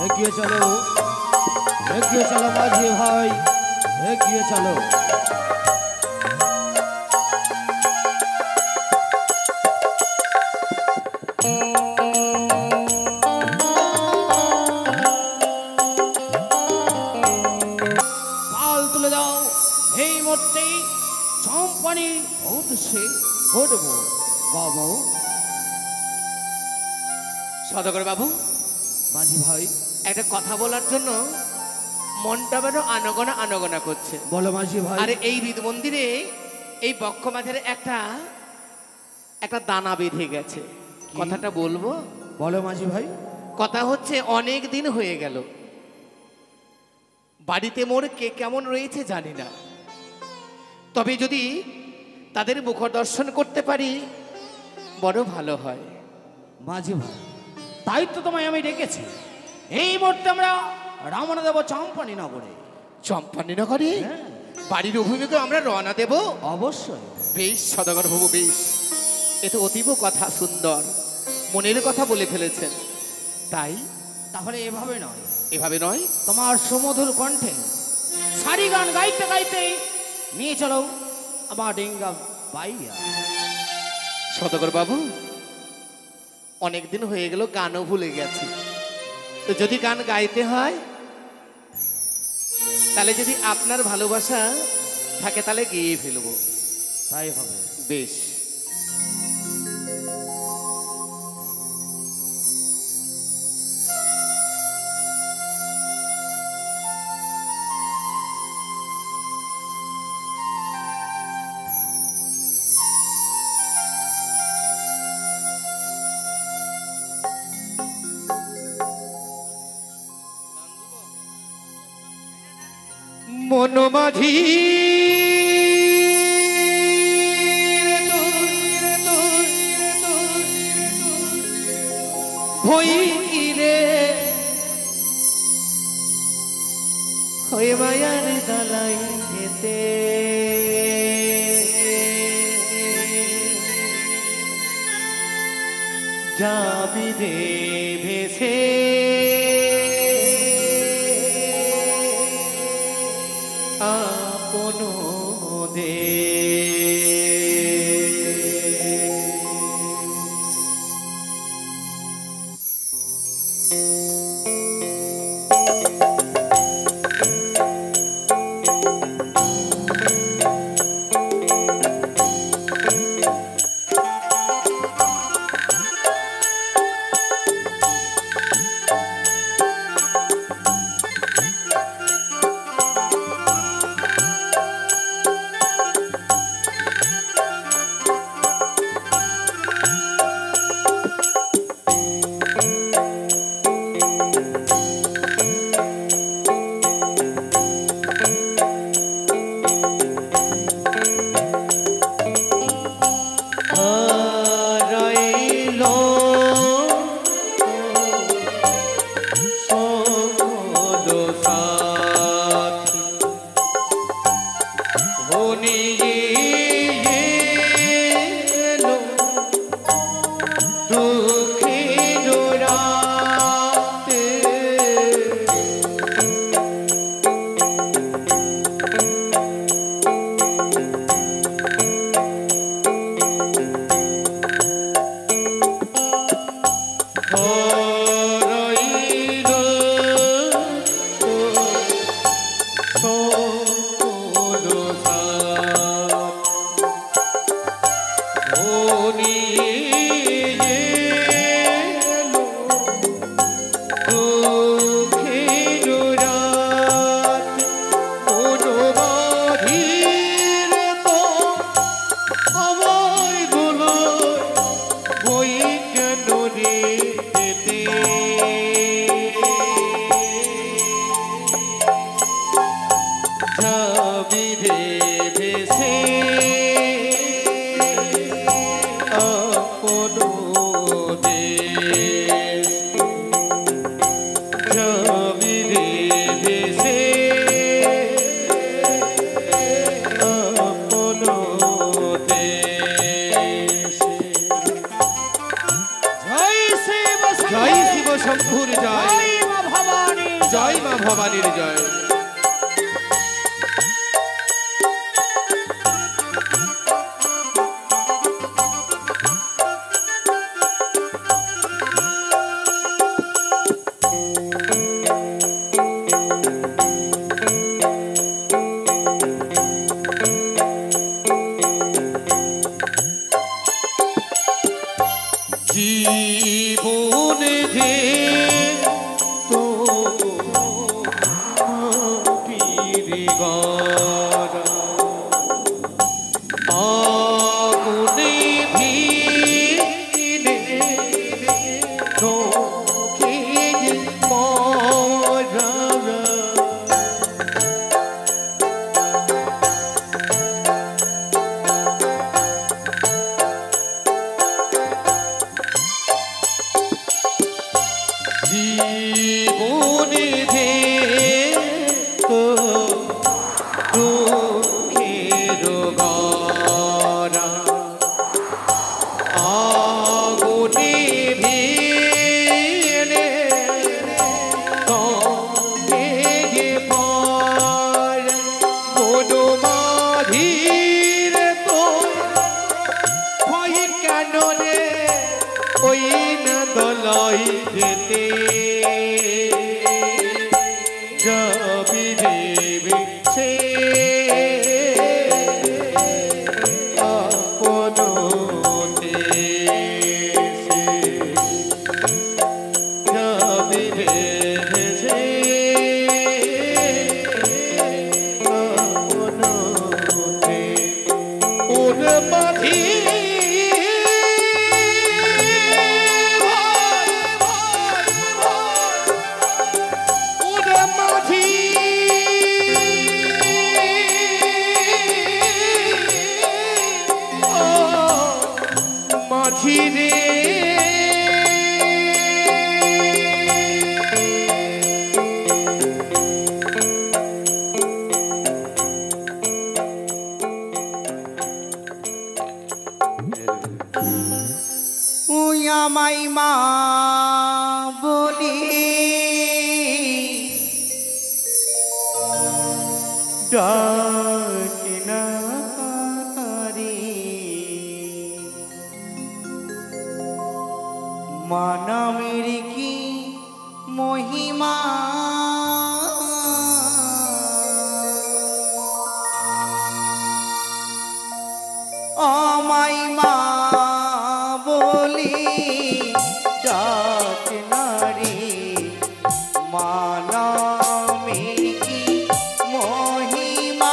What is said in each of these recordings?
এগিয়ে চলো মাঝি ভাই, এগিয়ে চলো। পাল তুলে দাও, এই মুহূর্তে চম্পানি উদ্দেশ্যে ঘটবো বাবু। সদাগর বাবু, মাঝি ভাই, একটা কথা বলার জন্য মনটা যেন আনগোনা আনগোনা করছে। বলো মাঝি ভাই। আরে এই হৃদ মন্দিরে এই বক্ষ মাঝের একটা দানা বেঁধে গেছে, কথাটা বলবো? বলো মাঝি ভাই। কথা হচ্ছে অনেক দিন হয়ে গেল, বাড়িতে মোর কে কেমন রয়েছে জানি না, তবে যদি তাদের মুখ দর্শন করতে পারি বড় ভালো হয়। মাঝি ভাই, তাই তো তোমায় আমি ডেকেছি। এই মুহূর্তে আমরা রওনা দেব চম্পানি নগরে। চম্পানি নগরে? বাড়ির অভিমুখে আমরা রওনা দেব? অবশ্যই। বেশ সদাগর বাবু, বেশ। এ তো অতীব কথা, সুন্দর মনের কথা বলে ফেলেছেন। তাই তাহলে এভাবে নয়, এভাবে নয়, তোমার সুমধুর কণ্ঠে সারি গান গাইতে গাইতে নিয়ে চলো আমার ডিঙ্গা বাইয়া। সদাগর বাবু, অনেকদিন হয়ে গেল, গানও ভুলে গেছি। তো যদি গান গাইতে হয় তাহলে যদি আপনার ভালোবাসা থাকে তাহলে গেয়ে ফেলবো। তাই হবে। বেশ। মনোমাঝি ভইরে হয়ে মায়ার দালাই যেতে যাবি রে ভেসে আপন জয় ভবানী জয় মা ভবানীর জয়। জীবনে যে তো পীরে গড়া আগুনে ভিড়ে তোকে যে মরা জীবনে যে তো দুঃখের গড়া আগুনে ভিড়ে তোকে যে পড়ে মনো মাঝির তো ভয় কেন রে ওই না দলাই যেতে যাবি দেবে সে আপন দেশে যাবি দেবে সে আপন দেশে ওর মাঝি মাঝিরে ওই আমায় মা বলি ডাকে না রে মানবের কি মহিমা আমায় মা বলি ডাক নারী মানবের কি মহিমা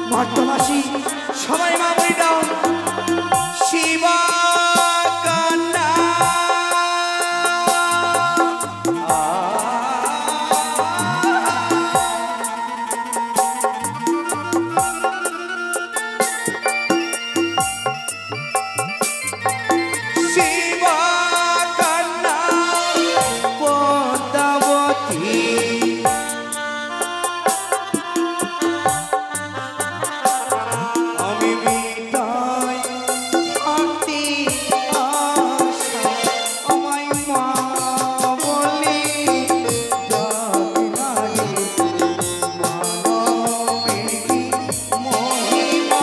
মর্তবাসী সবাই মা বলি দাও শিবা কান্না শিবা কান্না পদ্মাবতী আমি বিদায় থাকতে আশা আমায় মা বলে ডাকে না রে মানবেরই মহিমা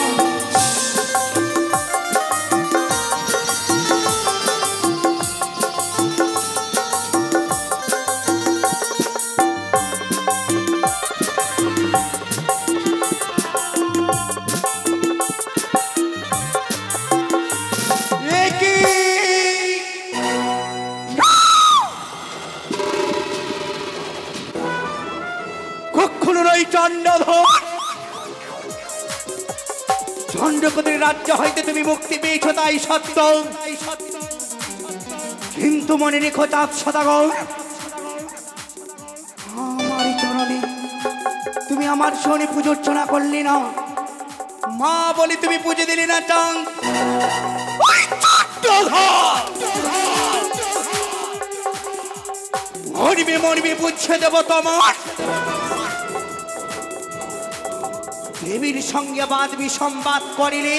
কখনো নয় চন্ডধর চন্দ্রপতির রাজ্য হইতে তুমি মুক্তি পেয়েছ তাই সত্য কিন্তু মনে রেখো চাঁদ সদাগর আমার চরণে তুমি আমার শনি পুজো অর্চনা করলে না মা বলে তুমি পুজো দিলে না চাঁদ ওই চন্দ্রধর মরবে মরবে বুঝে দেব তোমার দেবীর সঙ্গে বাদ বিসম্বাদ করিলে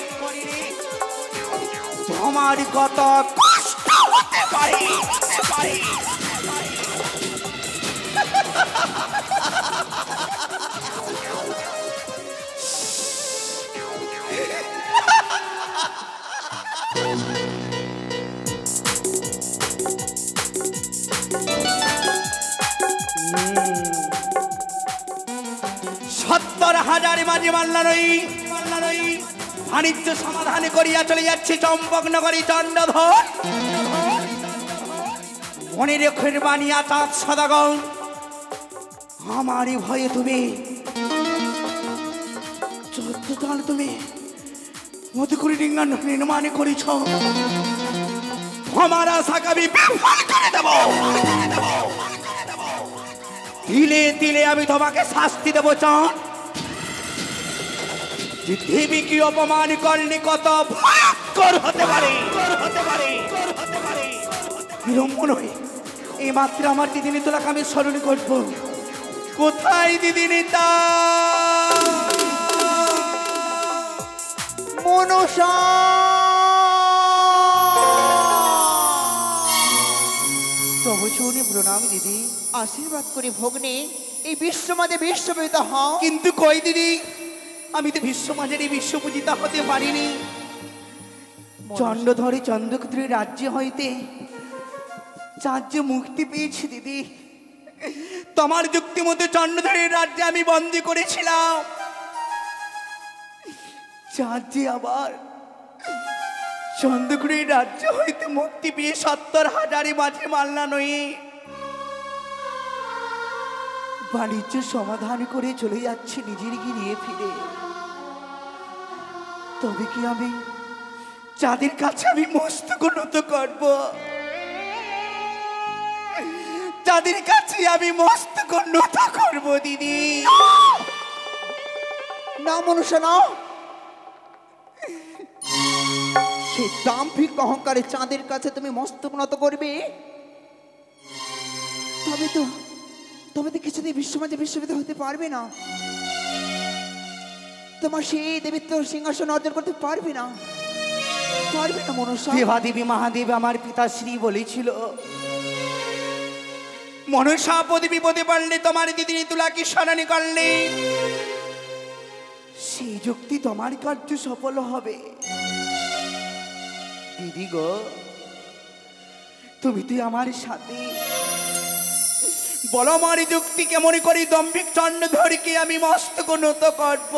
তোমার কত কষ্ট হতে পারে সত্তর হাজার মাঝে মাল্লা নই বাণিজ্য সমাধান করিয়া চলে যাচ্ছে চম্পকনগরী চন্ডধর মনে রেখে বানিয়া চাঁদ সদাগর আমারই ভয়ে তুমি চোদ্দতল তুমি মধুকরী ডিঙ্গা নির্মাণ করেছ আমার আশাকে আমি বিফল করে দেব তিলে তিলে আমি তোমাকে শাস্তি দেব চাঁদ যে দেবী কি অপমান করলে কত ভয়ঙ্কর হতে পারে বিলম্ব নয় এই মাত্র আমার দিদিনী তোলাকে আমি স্মরণ করব কোথায় দিদিনী তা মনসা তবু শুনে প্রণাম দিদি আশীর্বাদ করে ভগ্নে এই বিশ্বমাদে বিশ্ববিত হও কিন্তু কই দিদি আমি তো বিশ্বমাঝেরই বিশ্বপূজিতা হতে পারিনি চন্দ্রধরে চন্দ্রক্ষত্রের রাজ্য হইতে চার্য মুক্তি পেয়েছি দিদি তোমার যুক্তি মতো চন্দ্রধরের রাজ্যে আমি বন্দী করেছিলাম চার্যে আবার চন্দ্রক্ষত্রের রাজ্য হইতে মুক্তি পেয়ে ৭০,০০০ মাঝে মাল্লা নই বাণিজ্য সমাধান করে চলে যাচ্ছে নিজের গিয়ে ফিরে তবে কি আমি যাদের কাছে আমি মস্তক নত করব যাদের কাছে আমি মস্তক নত করব দিদি না মনুষ্য না সেই দাম্ভিক অহংকারে চাঁদের কাছে তুমি মস্তক নত করবে তবে তো কিছুদিন বিশ্বমাঝে বিশ্ববিত হতে পারবে না তোমার সেই দেবীত্ব সিংহাসন অর্জন করতে পারবে না মনুষ্য দেবাদেবী মহাদেব আমার পিতাশ্রী বলেছিল মনসা পদে বিপদে পারলে তোমার দিদি তুলাকে স্মরণ করলে সেই যুক্তি তোমার কার্য সফল হবে দিদি গো তুমি তুই আমার সাথে বলো আমার যুক্তি কেমন করি দম্ভিক চন্দ্রধরকে আমি মস্তক নত করব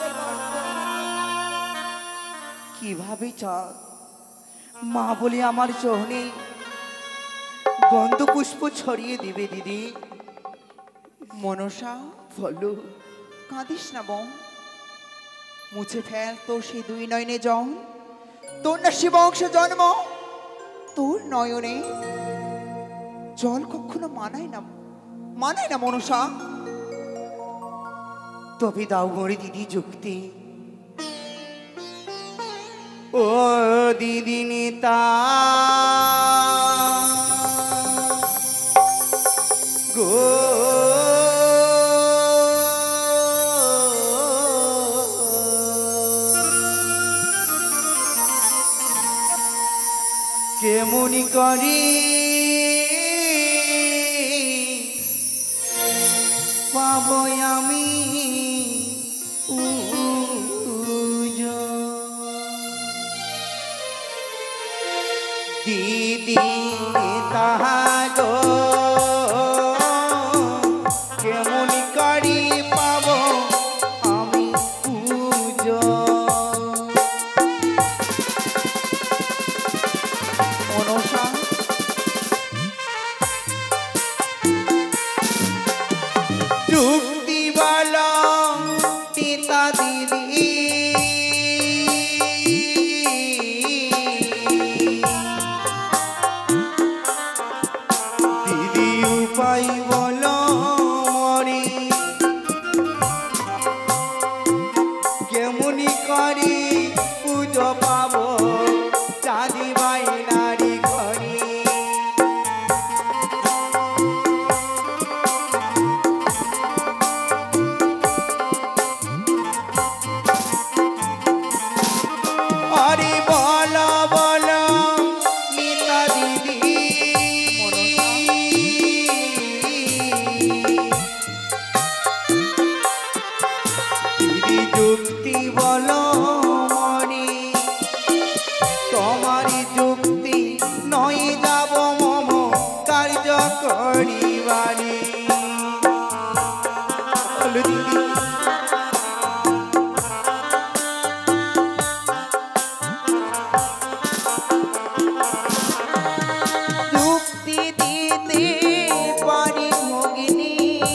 কিভাবে চাঁদ মা বলে আমার চোহনে গন্ধ পুষ্প ছড়িয়ে দিবে দিদি মনসা বলো কাঁদিস না বোন মুছে ফেল তোর সেই দুই নয়নে জল। তোর না শিব অংশে জন্ম, তোর নয়নে জল কখনো মানায় না মনসা। তবে দাও মোরে দিদি যুক্তি। ও দিদি নেতা গো, কেমনি করি পাবো আমি দিদি তাহাগো, কেমনি করি পাবো আমি পুজো। মনসা যুক্তি বলো পিতা দিদি, দিদি উপায় বলো মরি, কেমনি করি পুজো পাবো চাঁদি বাই নারী ঘরে। আরে বলো বলো মিতা দিদি, দিদি যুক্তি বলো মরি, তোমারই যুক্তি নয় যাব মম কার্য করিবারে। বলো দিদি যুক্তি দিতে পারি ভগিনী,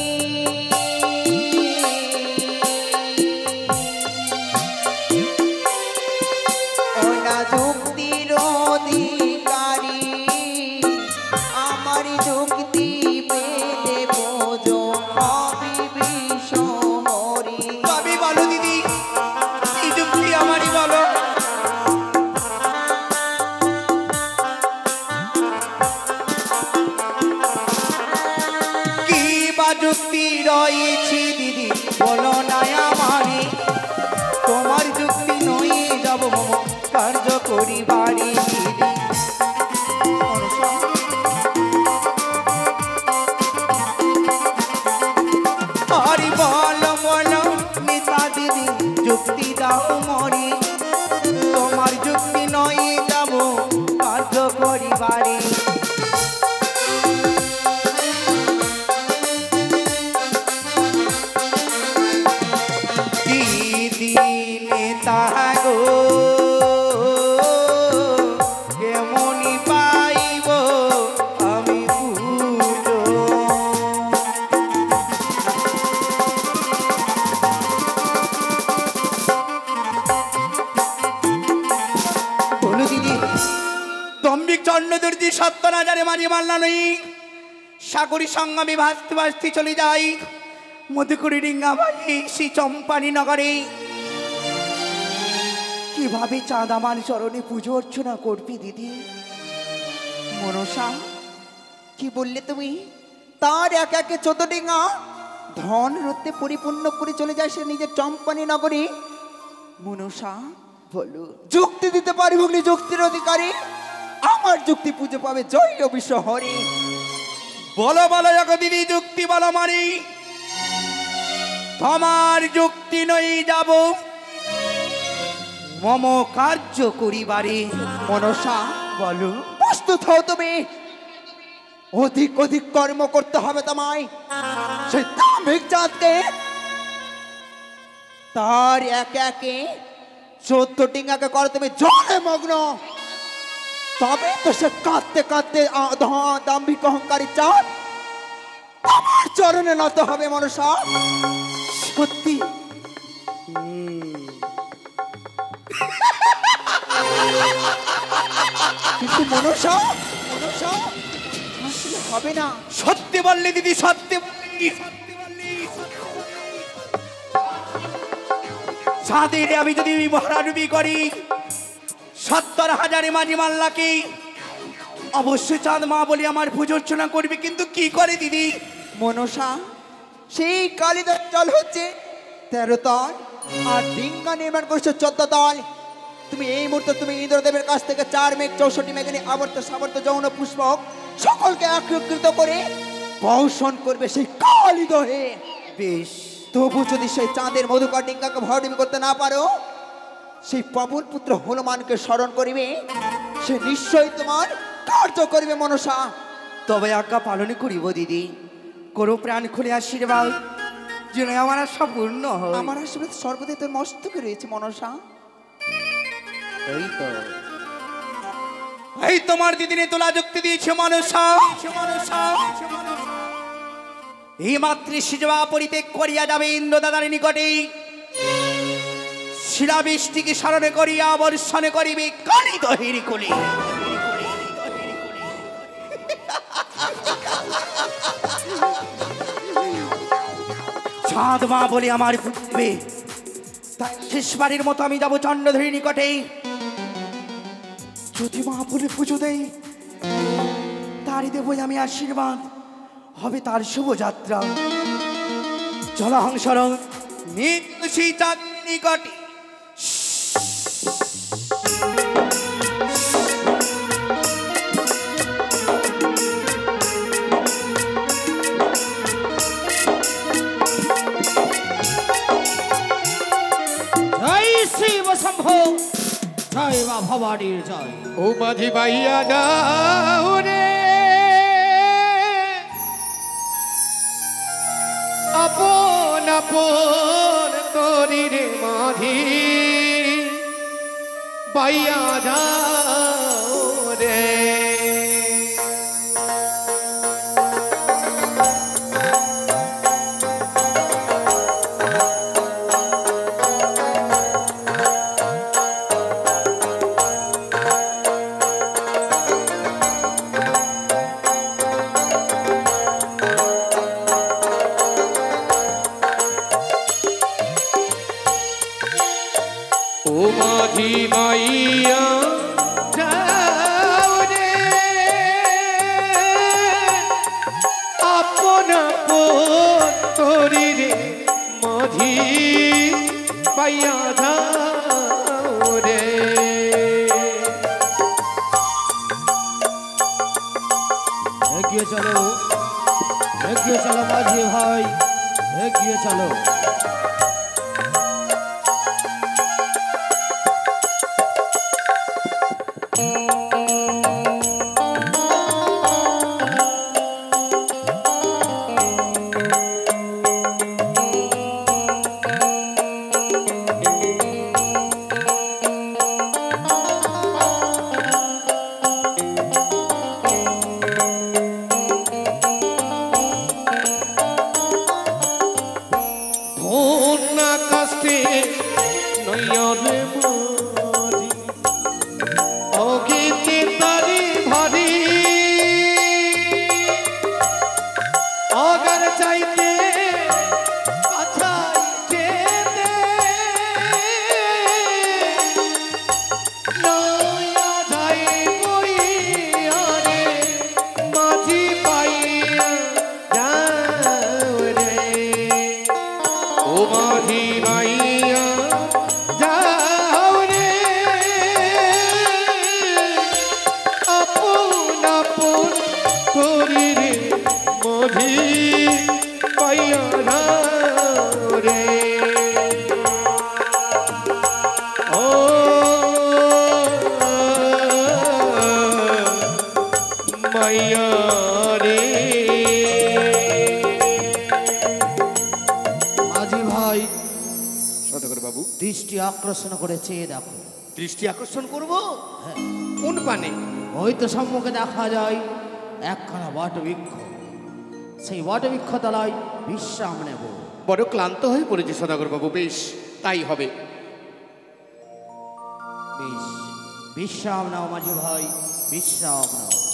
ওনা যুক্তির অধিকারী, আমার যুক্তি পেলে বোঝো কবি বিষহরি। কবি বলো দিদি, এই যুক্তি আমারই বলো। কি বা যুক্তি রয়েছে দিদি বলো না আমারে, তোমার যুক্তি নই যাব মম কার্য করিবারে। দিদি আরে বলো বলো নেতা দিদি যুক্তি দাও মরে, তোমার যুক্তি নই যাব কার্য করিবারে। দিদি নেতা গো, কেমনি পাইব আমি পুজো। বলো দিদি, দম্বিক চন্দ্রদর্জি সত্যনাজারে মারি মাল্লা নই, সাগরী সঙ্গমে ভাসতে ভাসতে চলে যাই মধুকুরি ডিঙ্গা ভাই শ্রী চম্পানি নগরে। কিভাবে চাঁদ আমার চরণে পুজো অর্চনা করবি দিদি? মনসা কি বললে তুমি? তার এক একে 14 ডিঙা ধন রত্নে পরিপূর্ণ করে চলে যায় সে নিজের চম্পানি নগরী। মনসা বলো যুক্তি দিতে পারি ভগ্নি, যুক্তির অধিকারী, আমার যুক্তি পুজো পাবে জয় বিশ্ব হরি। বলো বলো দিদি যুক্তি বলো মারি, তোমার যুক্তি নই যাব মম কার্য করিবারে। মনসা বলো প্রস্তুত হও তুমি, অধিক অধিক কর্ম করতে হবে তোমায়। সেই দামিক জাতকে তার একে একে 14 ডিঙাকে করো তুমি জলে মগ্ন, তবে তো সে কাঁদতে কাঁদতে দাম্ভিক অহংকারী চাঁদ আমার চরণে নত হবে। মনসা সত্যি কিন্তু মনসা, মনসা আসলে হবে না। সত্যি বললি দিদি, সত্যি চাঁদের আমি যদি মহারাডুবি করি 70,000 মাঝি মাল্লাকে, অবশ্যই চাঁদ মা বলি আমার পুজো অর্চনা করবে। কিন্তু কি করে দিদি? মনসা, সেই কালিদার জল হচ্ছে 13 তল আর ডিঙ্গা নির্মাণ করছে 14 তল। তুমি এই মুহূর্তে তুমি ইন্দ্রদেবের কাছ থেকে 4 মেঘ 64 মেঘানি আবর্ত সাবর্ত যৌন পুষ্পক সকলকে একত্রিত করে বর্ষণ করবে সেই কালিদহে। বেশ, তবু যদি সেই চাঁদের মধুকর ডিঙ্গাকে ভয়ডুবি করতে না পারো, সেই পবন পুত্র হনুমানকে স্মরণ করিবে, সে নিশ্চয়ই তোমার কার্য করিবে মনসা। তবে আজ্ঞা পালন করিব দিদি। করো প্রাণ খুলে আশীর্বাদ যেন আমার আশা পূর্ণ হয়। আমার আশীর্বাদ সর্বদাই তোর মস্তকে রয়েছে মনসা। এই তো, এই তোমার দিদিনে তোলা যুক্তি দিয়েছে মনসা। এই মাতৃ সেবা পরিত্যাগ করিয়া যাবে ইন্দ্র দাদার নিকটে, শিলাবৃষ্টিকে স্মরণে করিয়া বর্ষণে করিবে কালিদহের কোলে। চাঁদ মা বলে আমার ফুটবে, তাই শেষবারের মতো আমি যাবো চন্দ্রধরের নিকটে। যদি মা বলে পুজো দেই, তারই দেবো আমি আশীর্বাদ, হবে তার শুভযাত্রা। জলহংসর সেই চাঁদ নিকটে। জয় শিব শম্ভো, জয় মা ভবানীর জয়। ও মাঝি ভাইয়া দাও রে আপন আপন তোরি রে মাঝি ভাইয়া দাও রে। ও মাঝি ভাইয়া যাও রে আপন আপন তোরি রে মাঝি ভাইয়া যাও রে। এগিয়ে চলো, এগিয়ে চলো মাঝি ভাই, এগিয়ে চলো। ধন্যা কাস্তে নয়নে মাঝি অগীতে তারি ভারী অগর চাইতে পাছাইতে দে নয়া যাই বইয়া রে মাঝি পাইয়া যাও রে। ও মাঝি ভাইয়া যাও রে আপন আপন করি রে মাঝি ভাইয়া যাও রে। ও মাইয়া রে। মাঝি ভাই সদাগর বাবু, দৃষ্টি আকর্ষণ করেছে, দেখো। দৃষ্টি আকর্ষণ করব কোন পানে? ওই তো সম্মুখে দেখা যায় একখানা বটবৃক্ষ, সেই বটবৃক্ষ তলায় বিশ্রাম নেব। বড় ক্লান্ত হয়ে পড়েছে সদাগর বাবু। বেশ, তাই হবে। বেশ, বিশ্রাম নাও মাঝি ভাই, বিশ্রাম নাও।